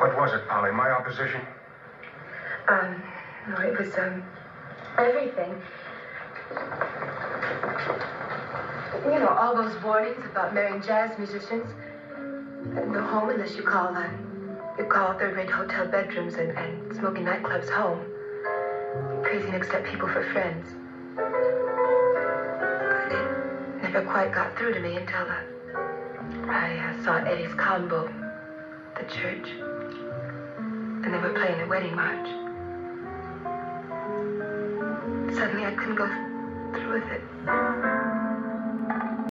What was it, Polly? My opposition? No, it was, everything. You know, all those warnings about marrying jazz musicians. No home unless you call third-rate hotel bedrooms and smoky nightclubs home. Crazy and accept people for friends. But it never quite got through to me until I saw Eddie's combo, the church, and they were playing the wedding march. Suddenly I couldn't go through with it.